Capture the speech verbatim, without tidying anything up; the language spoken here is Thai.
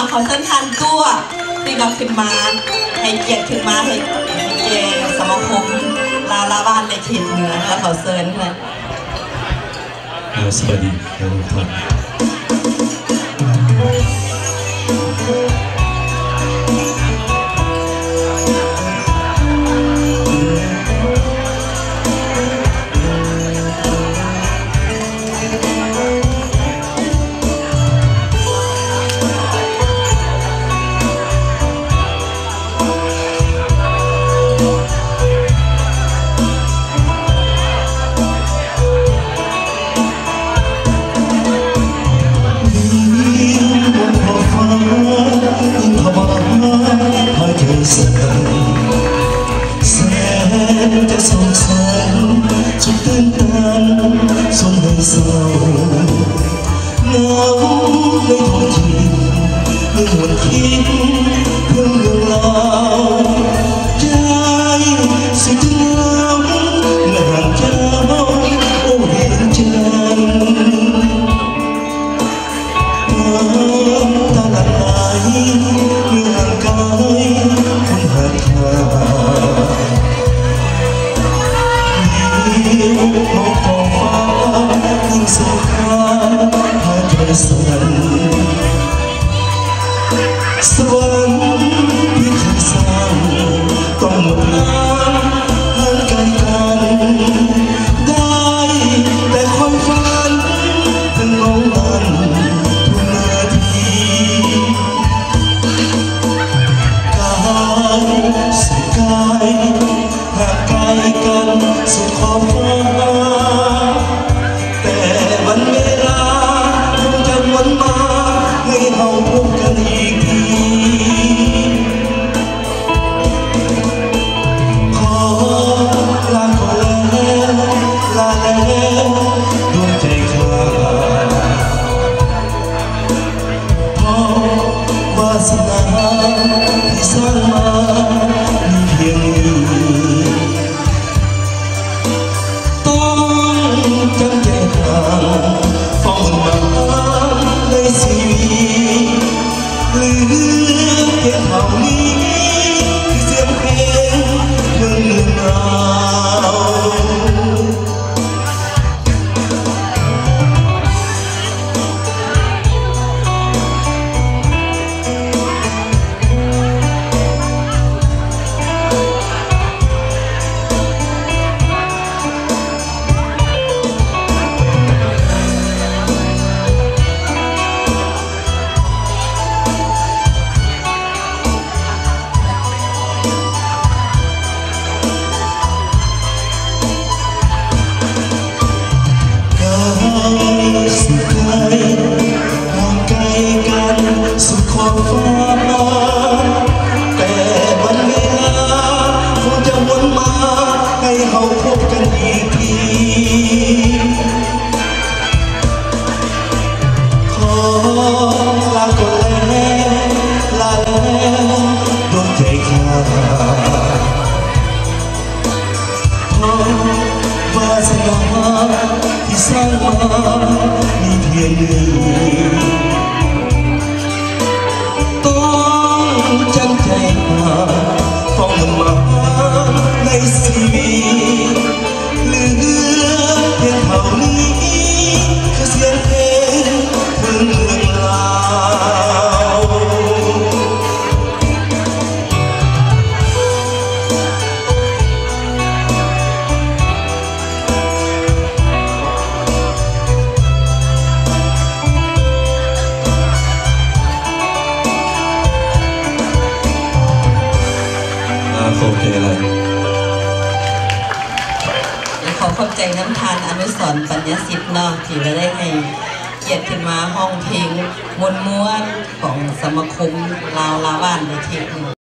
ขอเส้นทันตัวที่เราขึ้นมาให้เกียรติขึ้นมาให้เกียรติสมาคมลาวลาบ้านในเขตเหนือแล้วขอเชิญค่ะสวัสดีทุกท่านจะสงสารจุดตื่นตันสมให้เศร้าเหงาในท้องถิ่นเมื่อหวนคิดเรื่องเรื่องราวใจสุดจะหนาวเมื่อห่างเจ้าโอ้เห็นใจน้ำตาหลั่งไหลเมื่อห่างไกลคนหาทางมองท้องฟ้ายิ่งสงครามพาใจสั่นสวรรค์ที่เคยสร้างต้องหมดน้ำห่างไกลกันได้แต่คอยฝันถึงมองมันทุกนาทีกายสุดกายห่างไกลกันสุดขอบฟ้าแต่วันเวลาคงจะวนมาให้เราพบกันอีกทีขอลาก่อนแล้วลาแล้วดวงใจข้าเพราะวาสนาที่สร้างมามีเพียงนี้จำใจทางฟ้องมาในชีวิตเหลือเพียงเท่านี้คือเสียงเพลงเรื่องเรื่องราวสุดไกลห่างไกลกันสุดขอบฟ้าแต่วันเวลาคงจะวนมาให้เราพบกันอีกทีขอลาก่อนแล้วลาแล้วดวงใจข้าเพราะวาสนาที่สร้างมามีเพียงหนึ่งต้องจำใจมาฟ้องมาในชีวิตเหลือเพียงเท่านี้คือเสียงเพลงเรื่องเรื่องราวโอเคเลยขอขอบใจน้ำทานอนุสรณ์ปัญญาสิทธิ์เนาะที่ได้ให้เกียรติขึ้นมาห้องเพลงมวลม้วนของสมาคมลาวลาบ้านในเขต